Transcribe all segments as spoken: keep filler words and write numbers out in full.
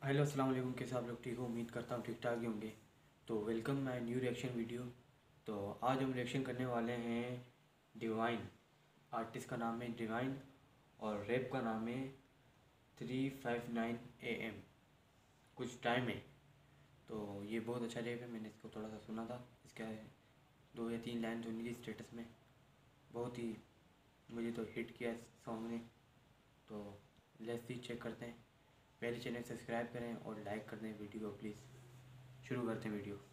Hello अस्सलाम वालेकुम। कैसे आप लोग? ठीक हो? उम्मीद करता हूँ ठीक ठाक ही होंगे। तो welcome my new reaction video. तो आज हम रिएक्शन करने वाले हैं डिवाइन। आर्टिस्ट का नाम है डिवाइन और रैप का नाम है three five nine A M. कुछ टाइम है। तो ये बहुत अच्छा रैप है। मैंने इसको थोड़ा सा सुना था। इसका दो या तीन लाइन सुनी थी स्टेटस में। बहुत ही मुझे तो हिट किया इस सॉन्ग ने। तो लेट्स सी चेक करते हैं। पहले चैनल सब्सक्राइब करें और लाइक कर दें वीडियो को प्लीज़। शुरू करते हैं वीडियो।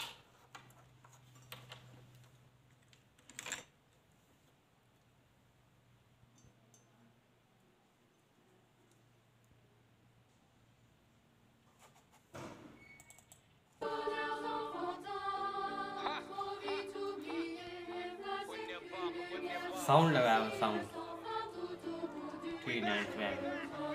साउंड लगाया साउंड थ्री नाइन फाइव।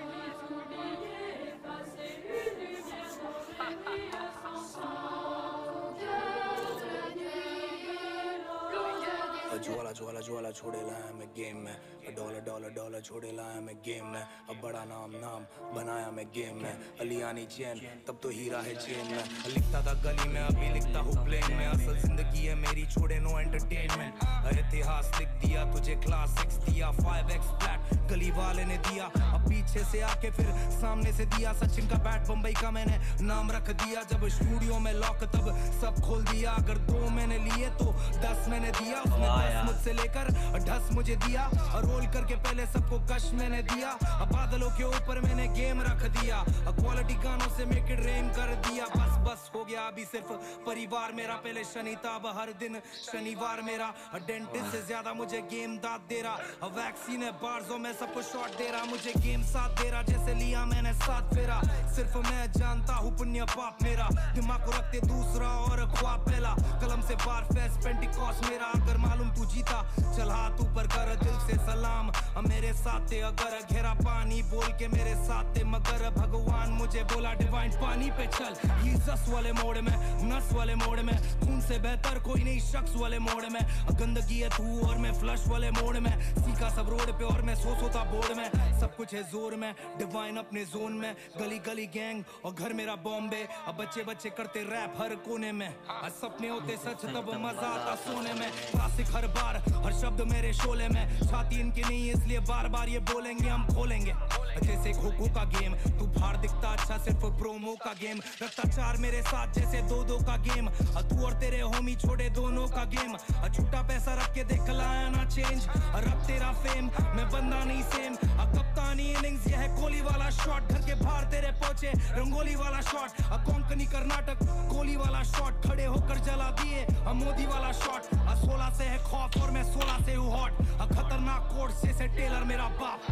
ज्वाला ज्वाला ज्वाला छोड़े लाया मैं गेम में, डॉलर डॉलर डॉलर छोड़े लाया मैं गेम में। अब बड़ा नाम नाम बनाया मैं गेम में। अलियानी चैन तब तो हीरा है चेन में। लिखता था गली में अभी लिखता हूँ प्लेन में। असल जिंदगी है मेरी छोड़े नो एंटरटेनमेंट। इतिहास लिख दिया तुझे क्लास सिक्स दिया। फाइव एक्स फ्लैट गली वाले ने दिया। अब पीछे से आके फिर सामने से दिया। सचिन का बैट बम्बई का मैंने नाम रख दिया। जब स्टूडियो में लॉक तब सब खोल दिया। अगर दो मैंने लिए तो दस मैंने दिया। उसने दस मुझसे लेकर ढस मुझे दिया। और रोल करके पहले सबको कश मैंने दिया। अब बादलों के ऊपर मैंने गेम रख दिया। क्वालिटी गानों से मेक इट रेन कर दिया। बस बस हो गया अभी सिर्फ परिवार मेरा। पहले शनिता अब हर दिन शनिवार मेरा। डेंटिस्ट से ज्यादा मुझे गेम दाद दे रहा। वैक्सीन है बार्जों में सबको शॉट दे रहा। मुझे गेम साथ दे रहा जैसे लिया मैंने साथ फेरा। सिर्फ मैं जानता हूँ पुण्य पाप मेरा। दिमाग को रखते दूसरा और ख्वाब पहला। कलम से बार फेस पेंटिकॉस मेरा। अगर मालूम तू जीता चल हाथ ऊपर कर दिल से सलाम। मेरे साथ थे अगर घेरा पानी बोल के मेरे साथ थे। मगर भगवान मुझे बोला डिवाइन पानी पे चल। ये जस वाले मोड़ में नस वाले मोड़ में। खून से बेहतर कोई नहीं शख्स वाले मोड़ में। गंदगी है तू और मैं फ्लश वाले मोड़ में। सीखा सब रोड पे और मैं सो सोता बोर्ड में। सब कुछ है जोर में डिवाइन अपने जोन में। गली गली गैंग और घर मेरा बॉम्बे। अब बच्चे बच्चे करते रैप हर कोने में। सपने होते सच तब मजा आता सोने में। क्लासिक हर बार हर शब्द मेरे शोले में। छाती इनकी नहीं इसलिए बार बार ये बोलेंगे हम खोलेंगे। जैसे खो-खो का गेम तू बाहर दिखता अच्छा सिर्फ प्रोमो का गेम। रखता चार मेरे साथ जैसे दो दो का गेम। तू और तेरे होमी छोड़े दोनों का गेम। छुट्टा पैसा रख के देख लाया ना चेंज। रब तेरा फेम मैं बंदा नहीं सेम। कप्तानी इनिंग्स ये है कोहली वाला शॉट। घर के बाहर तेरे पहुंचे रंगोली वाला शॉट। कोंकणी कर्नाटक कोहली वाला शॉट। खड़े होकर जला दिए मोदी वाला शॉट। सोलह से है खौफ और मैं सोलह से हूँ हॉट। खतरनाक कोर्ट से, से टेलर मेरा बाप।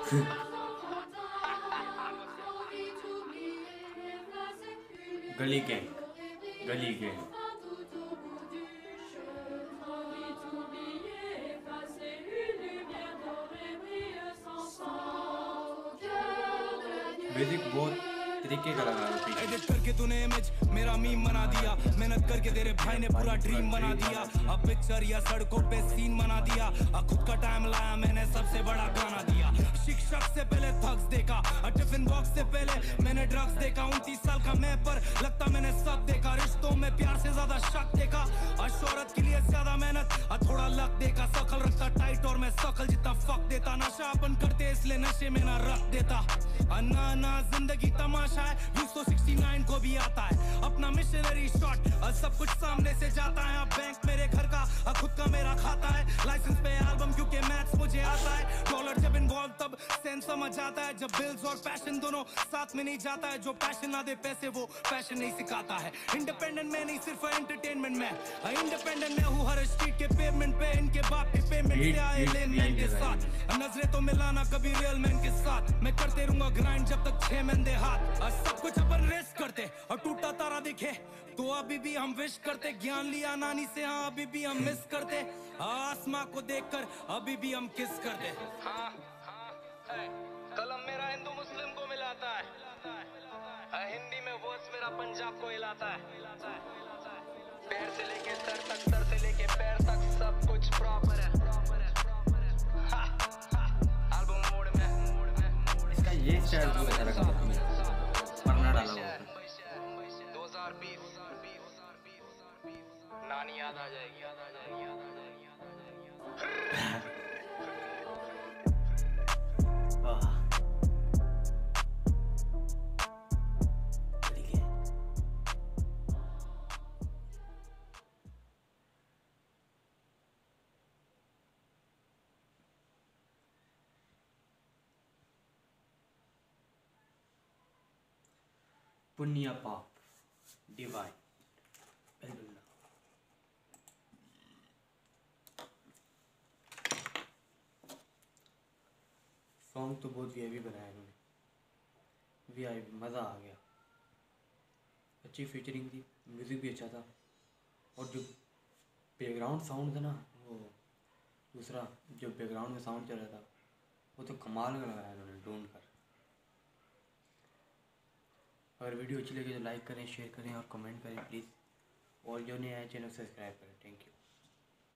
गली गैंग गली गैंग म्यूजिक बहुत तरीके का लगा। एडिट करके तूने इमेज मेरा मीम बना दिया। मेहनत करके तेरे भाई ने पूरा ड्रीम बना दिया। अब पिक्चर या सड़कों पे सीन बना दिया। खुद का टाइम लाया मैंने सबसे बड़ा गाना दिया। शिक्षक से पहले थग्स देखा। टिफिन बॉक्स से पहले मैंने ड्रग्स देखा। उनतीस साल का मैं पर लगता मैंने सब देखा। रिश्तों में प्यार से ज्यादा शक देखा। और शोहरत के लिए ज्यादा मेहनत थोड़ा लक देखा। शकल रखता टाइट और मैं शकल जितना फक देता। नशा अपन करते इसलिए नशे में ना रख देता। ना ना जिंदगी तमाशा है। व्यूज तो सिक्सटी नाइन को भी आता है। अपना मिशनरी शॉट सब कुछ सामने से जाता है। बैंक मेरे घर का खुद का मेरा खाता है। लाइसेंस पे एल्बम क्योंकि मैथ्स मुझे आता है। डॉलर जब इन्वॉल्व तब सेंस समझ आता है। जब बिल्स और पैशन दोनों साथ में नहीं जाता है। जो पैशन ना दे पैसे वो पैशन नहीं सिखाता है। इंडिपेंडेंट में नहीं सिर्फ एंटरटेनमेंट में। इंडिपेंडेंट में हूँ हर स्ट्रीट के पेमेंट पे। इनके बाप के पेमेंट से आए लेन मैन के साथ। नजरें तो मिलाना कभी रियल मैन के साथ। मैं करते रहूंगा ग्राइंड जब तक छह महीने हाथ। सब कुछ अपन रेस्ट करते और टूटा तारा दिखे तो अभी भी हम विश करते। ज्ञान लिया नानी से हाँ अभी भी हम मिस करते। आसमां को देखकर अभी भी हम किस करते। हाँ, हाँ, कलम मेरा हिंदू मुस्लिम को मिलाता है। हिंदी में वर्ड्स मेरा पंजाब को हिलाता है। पैर से लेके सर तक सर से लेके पैर तक सब कुछ प्रॉपर है। एल्बम मोड में इसका ये स्टाइल बहुत अच्छा लगा। याद आ जाएगी याद आ जाएगी याद आ जाएगी याद आ जाएगी पुण्य पाप डिवाइन अल्लाह। सॉन्ग तो बहुत वी बनाया इन्होंने, वी आई मज़ा आ गया, अच्छी फीचरिंग थी, म्यूज़िक भी अच्छा था, और जो बैकग्राउंड साउंड था ना, वो दूसरा जो बैकग्राउंड में साउंड चल रहा था वो तो कमाल का लगाया इन्होंने ढूंढ कर। अगर वीडियो अच्छी लगी तो लाइक करें, शेयर करें और कमेंट करें प्लीज़, और जो नए आए चैनल सब्सक्राइब करें। Thank you.